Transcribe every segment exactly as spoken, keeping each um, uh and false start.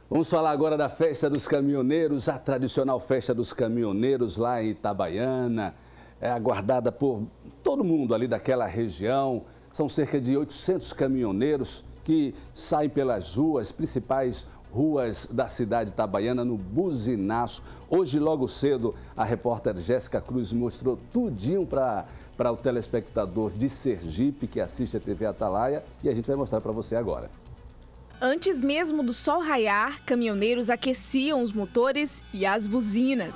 Vamos falar agora da Festa dos Caminhoneiros, a tradicional Festa dos Caminhoneiros lá em Itabaiana, é aguardada por todo mundo ali daquela região. São cerca de oitocentos caminhoneiros que saem pelas ruas, principais ruas da cidade de Itabaiana, no buzinaço. Hoje, logo cedo, a repórter Jéssica Cruz mostrou tudinho para para o telespectador de Sergipe que assiste a T V Atalaia e a gente vai mostrar para você agora. Antes mesmo do sol raiar, caminhoneiros aqueciam os motores e as buzinas.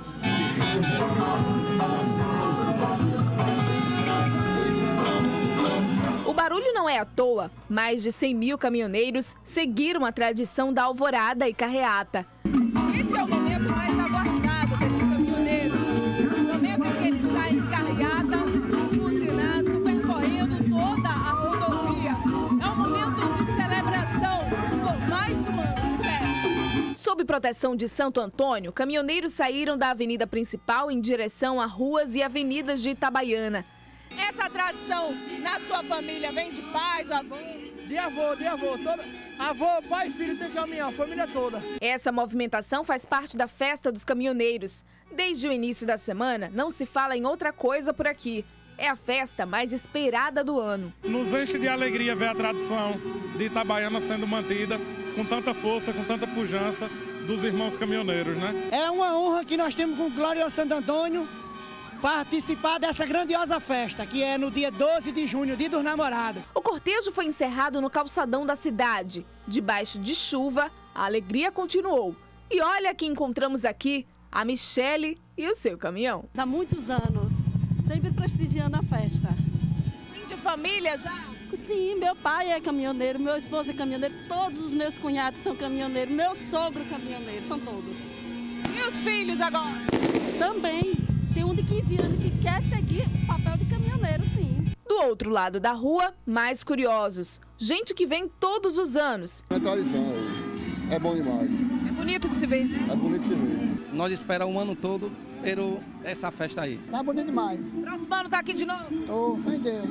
O barulho não é à toa. Mais de cem mil caminhoneiros seguiram a tradição da alvorada e carreata. Esse é o momento mais aguardado pelos caminhoneiros. O momento em que eles saem em carreata, buzinaço, percorrendo toda a rodovia. É um momento de celebração por mais um ano de festa. Sob proteção de Santo Antônio, caminhoneiros saíram da avenida principal em direção a ruas e avenidas de Itabaiana. Essa tradição na sua família vem de pai, de avô? De avô, de avô. Toda... Avô, pai e filho tem caminhão, a família toda. Essa movimentação faz parte da Festa dos Caminhoneiros. Desde o início da semana, não se fala em outra coisa por aqui. É a festa mais esperada do ano. Nos enche de alegria ver a tradição de Itabaiana sendo mantida com tanta força, com tanta pujança dos irmãos caminhoneiros, né? É uma honra que nós temos com Glória Santo Antônio participar dessa grandiosa festa, que é no dia doze de junho, dia dos namorados. O cortejo foi encerrado no calçadão da cidade. Debaixo de chuva, a alegria continuou. E olha que encontramos aqui a Michele e o seu caminhão. Há muitos anos, sempre prestigiando a festa. Vem de família já? Sim, meu pai é caminhoneiro, meu esposo é caminhoneiro, todos os meus cunhados são caminhoneiros, meu sogro é caminhoneiro, são todos. E os filhos agora? Também. Tem um de quinze anos que quer seguir o papel de caminhoneiro, sim. Do outro lado da rua, mais curiosos. Gente que vem todos os anos. É tradição, é bom demais. É bonito de se ver. É bonito de se ver. Nós esperamos o ano todo por essa festa aí. Tá bonito demais. Próximo ano tá aqui de novo? Tô, meu Deus.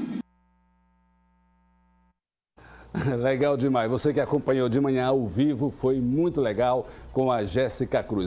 Legal demais. Você que acompanhou de manhã ao vivo, foi muito legal com a Jéssica Cruz.